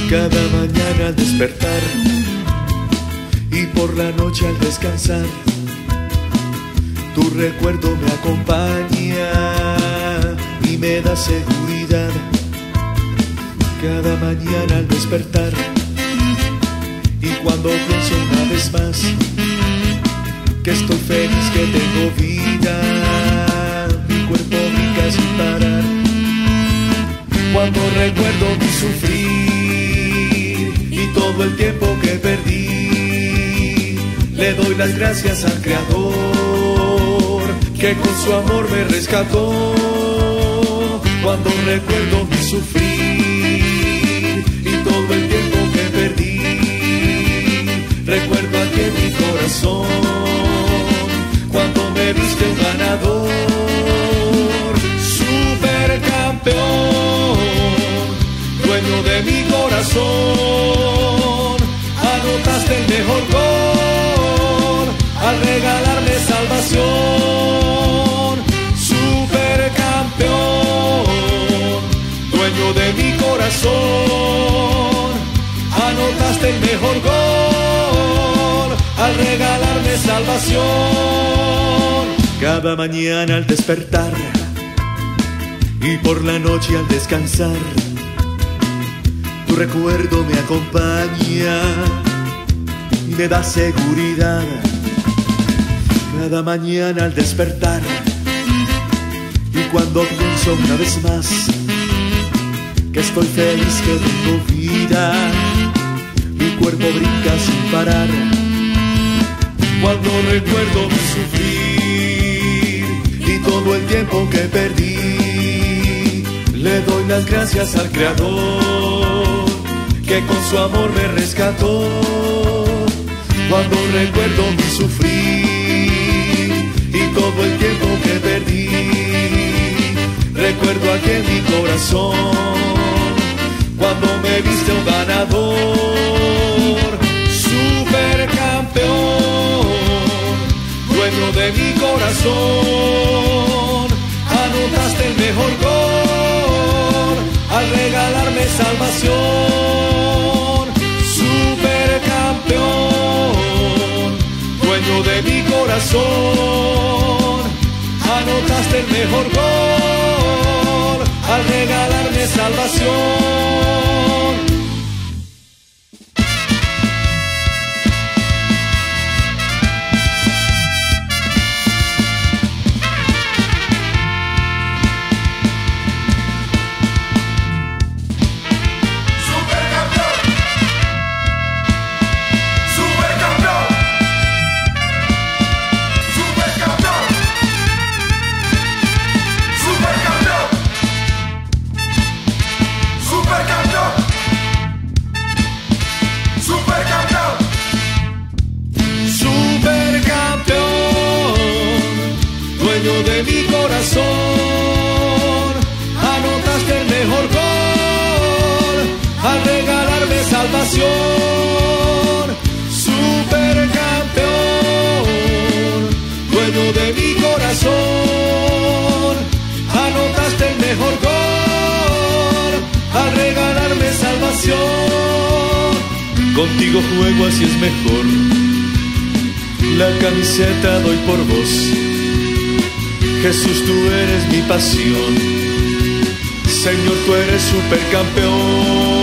Cada mañana al despertar y por la noche al descansar, tu recuerdo me acompaña y me da seguridad. Cada mañana al despertar y cuando pienso una vez más que estoy feliz, que tengo vida, mi cuerpo brinca sin parar. Cuando recuerdo mi sufrir y todo el tiempo que perdí, le doy las gracias al Creador que con su amor me rescató. Cuando recuerdo mi sufrir y todo el tiempo que perdí, recuerdo aquí en mi corazón cuando me viste un ganador, supercampeón, dueño de mi corazón. Anotaste el mejor gol al regalarme salvación. Supercampeón, dueño de mi corazón. Anotaste el mejor gol al regalarme salvación. Cada mañana al despertar y por la noche al descansar, tu recuerdo me acompaña y me da seguridad. Cada mañana al despertar y cuando pienso una vez más que estoy feliz, que tengo vida, mi cuerpo brinca sin parar. Cuando recuerdo mi sufrir y todo el tiempo que perdí, le doy las gracias al Creador que con su amor me rescató. Cuando recuerdo mi sufrir y todo el tiempo que perdí, recuerdo aquí en mi corazón cuando me viste un ganador, supercampeón, dueño de mi corazón. Anotaste el mejor gol al regalarme salvación. Supercampeón, dueño de mi corazón. Anotaste el mejor gol al regalarme salvación. De mi corazón, anotaste el mejor gol al regalarme salvación. Supercampeón, dueño de mi corazón, anotaste el mejor gol al regalarme salvación. Contigo juego, así es mejor, la camiseta doy por vos. Jesús, tú eres mi pasión. Señor, tú eres supercampeón.